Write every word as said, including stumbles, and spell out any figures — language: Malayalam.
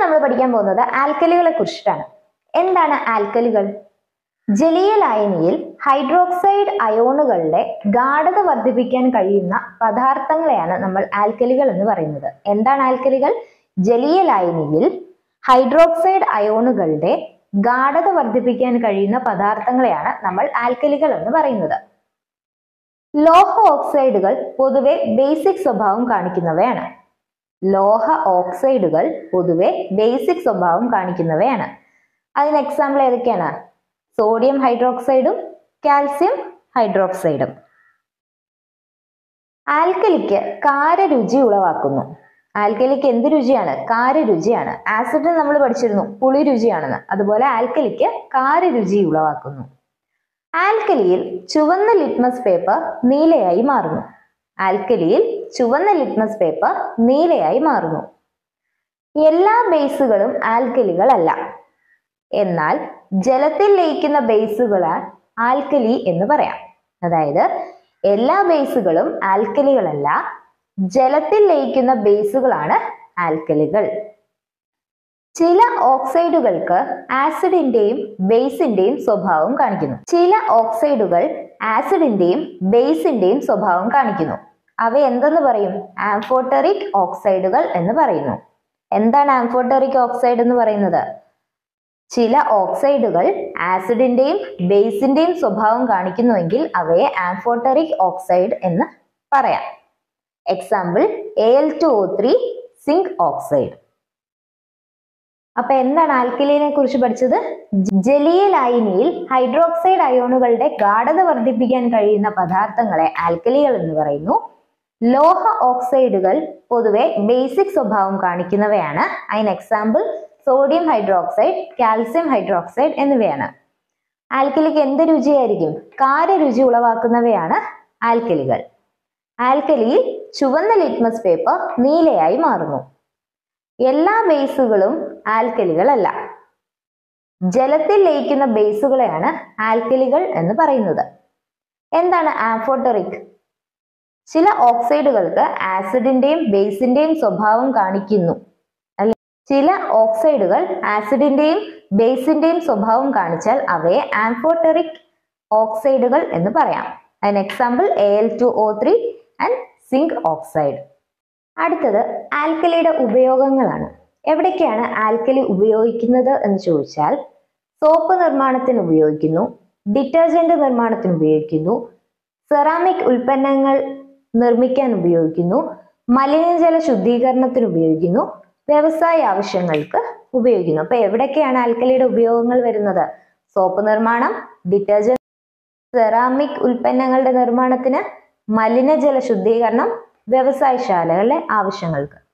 നമ്മൾ പഠിക്കാൻ പോകുന്നത് ആൽക്കലികളെ കുറിച്ചിട്ടാണ്. എന്താണ് ആൽക്കലികൾ? ജലീയ ലായനിയിൽ ഹൈഡ്രോക്സൈഡ് അയോണുകളുടെ ഗാഢത വർദ്ധിപ്പിക്കാൻ കഴിയുന്ന പദാർത്ഥങ്ങളെയാണ് നമ്മൾ ആൽക്കലികൾ എന്ന് പറയുന്നത്. എന്താണ് ആൽക്കലികൾ? ജലീയ ലായനിയിൽ ഹൈഡ്രോക്സൈഡ് അയോണുകളുടെ ഗാഢത വർദ്ധിപ്പിക്കാൻ കഴിയുന്ന പദാർത്ഥങ്ങളെയാണ് നമ്മൾ ആൽക്കലികൾ എന്ന് പറയുന്നത്. ലോഹ ഓക്സൈഡുകൾ പൊതുവെ ബേസിക് സ്വഭാവം കാണിക്കുന്നവയാണ്. ലോഹ ഓക്സൈഡുകൾ പൊതുവെ ബേസിക് സ്വഭാവം കാണിക്കുന്നവയാണ്. അതിന് എക്സാമ്പിൾ ഏതൊക്കെയാണ്? Sodium ഹൈഡ്രോക്സൈഡും calcium ഹൈഡ്രോക്സൈഡും. ആൽക്കലിക്ക് കാരരുചി ഉളവാക്കുന്നു. ആൽക്കലിക്ക് എന്ത് രുചിയാണ്? കാരരുചിയാണ്. ആസിഡ് നമ്മൾ പഠിച്ചിരുന്നു പുളി രുചിയാണെന്ന്. അതുപോലെ ആൽക്കലിക്ക് കാരരുചി ഉളവാക്കുന്നു. ആൽക്കലിയിൽ ചുവന്ന ലിറ്റ്മസ് പേപ്പർ നീലയായി മാറുന്നു. ആൽക്കലിയിൽ ചുവന്ന ലിറ്റ്മസ് പേപ്പർ നീലയായി മാറുന്നു. എല്ലാ ബേസുകളും ആൽക്കലികളല്ല. എന്നാൽ ജലത്തിൽ ലയിക്കുന്ന ബേസുകളാണ് ആൽക്കലി എന്ന് പറയാം. അതായത് എല്ലാ ബേസുകളും ആൽക്കലികളല്ല, ജലത്തിൽ ലയിക്കുന്ന ബേസുകളാണ് ആൽക്കലികൾ. ചില ഓക്സൈഡുകൾക്ക് ആസിഡിന്റെയും ബേസിന്റെയും സ്വഭാവം കാണിക്കുന്നു. ചില ഓക്സൈഡുകൾ ആസിഡിന്റെയും ബേസിന്റെയും സ്വഭാവം കാണിക്കുന്നു. അവ എന്തെന്ന് പറയും? ആംഫോട്ടറിക് ഓക്സൈഡുകൾ എന്ന് പറയുന്നു. എന്താണ് ആംഫോട്ടറിക് ഓക്സൈഡ് എന്ന് പറയുന്നത്? ചില ഓക്സൈഡുകൾ ആസിഡിന്റെയും ബേസിന്റെയും സ്വഭാവം കാണിക്കുന്നുവെങ്കിൽ അവയെ ആംഫോട്ടറിക് ഓക്സൈഡ് എന്ന് പറയാം. Example A L two O three, zinc oxide. അപ്പൊ എന്താണ് ആൽക്കലിനെ കുറിച്ച് പഠിച്ചത്? ജലീയ ലായനിയിൽ ഹൈഡ്രോക്സൈഡ് അയോണുകളുടെ ഗാഢത വർദ്ധിപ്പിക്കാൻ കഴിയുന്ന പദാർത്ഥങ്ങളെ ആൽക്കലികൾ എന്ന് പറയുന്നു. ലോഹ ഓക്സൈഡുകൾ പൊതുവെ ബേസിക് സ്വഭാവം കാണിക്കുന്നവയാണ്. അതിന് example sodium hydroxide, calcium hydroxide എന്നിവയാണ്. ആൽക്കലിക്ക് എന്ത് രുചിയായിരിക്കും? കാരരുചി ഉളവാക്കുന്നവയാണ് ആൽക്കലികൾ. ആൽക്കലിയിൽ ചുവന്ന ലിറ്റ്മസ് പേപ്പർ നീലയായി മാറുന്നു. എല്ലാ ബേസുകളും ആൽക്കലികളല്ല. ജലത്തിൽ ലയിക്കുന്ന ബേസുകളെയാണ് ആൽക്കലികൾ എന്ന് പറയുന്നത്. എന്താണ് ആംഫോട്ടറിക്? ചില ഓക്സൈഡുകൾക്ക് ആസിഡിന്റെയും ബേസിന്റെയും സ്വഭാവം കാണിക്കുന്നു. അല്ലെ, ചില ഓക്സൈഡുകൾ ആസിഡിന്റെയും ബേസിന്റെയും സ്വഭാവം കാണിച്ചാൽ അവയെ ആംഫോട്ടറിക് ഓക്സൈഡുകൾ എന്ന് പറയാം. അതിന് example A L two O three and zinc oxide. അടുത്തത് ആൽക്കലിയുടെ ഉപയോഗങ്ങളാണ്. എവിടേക്കാണ് ആൽക്കലി ഉപയോഗിക്കുന്നത് എന്ന് ചോദിച്ചാൽ, സോപ്പ് നിർമ്മാണത്തിന് ഉപയോഗിക്കുന്നു, ഡിറ്റർജന്റ് നിർമ്മാണത്തിന് ഉപയോഗിക്കുന്നു, സെറാമിക് ഉൽപ്പന്നങ്ങൾ നിർമ്മിക്കാൻ ഉപയോഗിക്കുന്നു, മലിനജല ശുദ്ധീകരണത്തിന് ഉപയോഗിക്കുന്നു, വ്യവസായ ആവശ്യങ്ങൾക്ക് ഉപയോഗിക്കുന്നു. അപ്പൊ എവിടേക്കാണ് ആൽക്കലിയുടെ ഉപയോഗങ്ങൾ വരുന്നത്? സോപ്പ് നിർമ്മാണം, ഡിറ്റർജന്റ്, സെറാമിക് ഉൽപ്പന്നങ്ങളുടെ നിർമ്മാണത്തിന്, മലിനജല ശുദ്ധീകരണം, വ്യവസായശാലകളിലെ ആവശ്യങ്ങൾക്ക്.